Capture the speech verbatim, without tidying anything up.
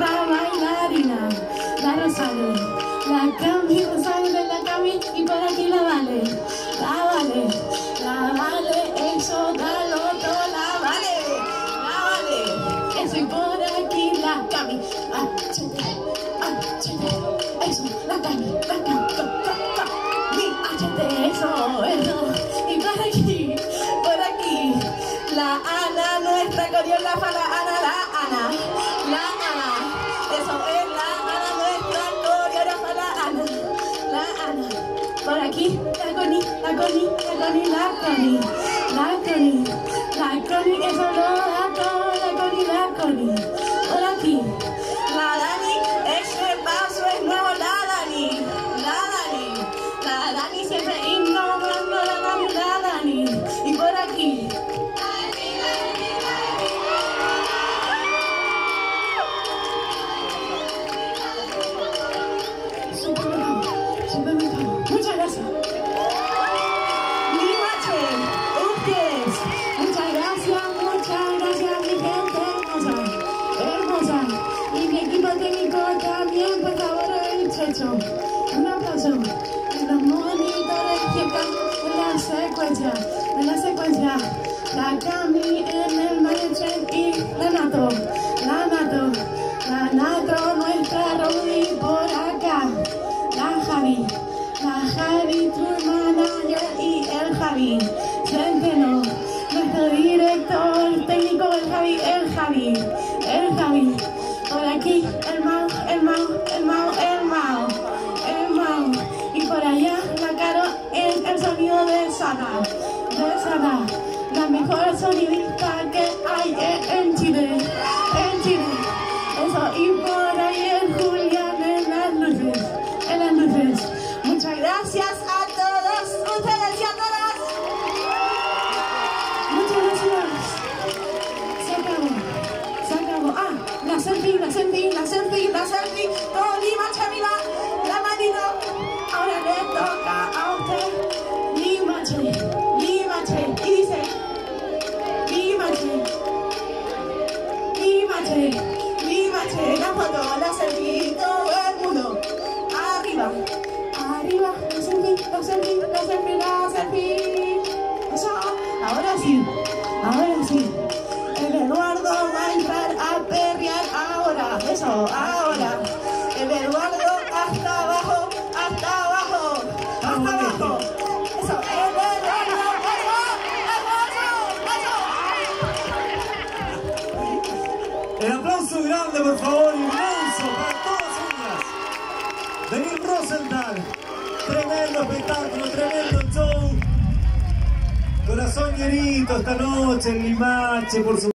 la bailarina, la Rosario, la Cami, Rosario, la Cami, y por aquí la Vale, la Vale, la Vale, eso, dalo todo, la Vale, la Vale, eso, y por aquí la Cami, achete, achete, eso, la Cami, la Cami, mi achete, eso, eso, y por aquí, por aquí, la Ana, nuestra coreógrafa, la Ana, la Ana, la Ana, eso es la Ana, nuestra coreógrafa, la Ana, la Ana, por aquí, la Connie, la Connie, la Connie, la Connie, la Connie, la Connie, eso lo da todo, la Connie, la Connie, por aquí, la Dani, ese paso es nuevo, la Dani, la Dani, la Dani siempre innovando, la Dani, la Dani, y por aquí, muchas gracias. Mi mache, ustedes, muchas gracias, muchas gracias, mi gente hermosa, hermosa. Y mi equipo técnico también, por favor, el Checho. Un aplauso. Y los monitores que están en la secuencia, en la secuencia. La Cami en el management y la Nato, la Nato, la Nato, nuestra Rudy por acá. La Javi, la Javi, tu manager y el Javi, Centeno, nuestro director técnico, el Javi, el Javi, el Javi, por aquí, el Mau, el Mau, el Mau, el Mau, el Mau, y por allá, la Caro, el, el sonido de Sana, de Sana, la mejor sonidista que hay en Chile, en Chile, eso, y por ahí el Julián en las luces. En las luces. Muchas gracias a todos ustedes y a todas. Muchas gracias. Se acabó. Se acabó. Ah, la selfie, la selfie, la selfie, la selfie. Con Lima Chavila, la manito. Ahora le toca a usted. Lima Che, Lima Che. Y dice, Lima Che, Lima Che, Lima Che. La foto, la selfie, todo el mundo. Arriba, arriba, la selfie, la selfie, la selfie, la selfie. Eso, ahora sí, ahora sí. El Eduardo va a entrar a perrear ahora. Eso, ahora. El Eduardo hasta abajo, hasta abajo, hasta abajo. Eso, el Eduardo, eso, eso, eso. El aplauso grande, por favor, y un aplauso para todas ellas. Denise Rosenthal, tremendo espectáculo, tremendo show. Corazón llenito esta noche en Limache, por su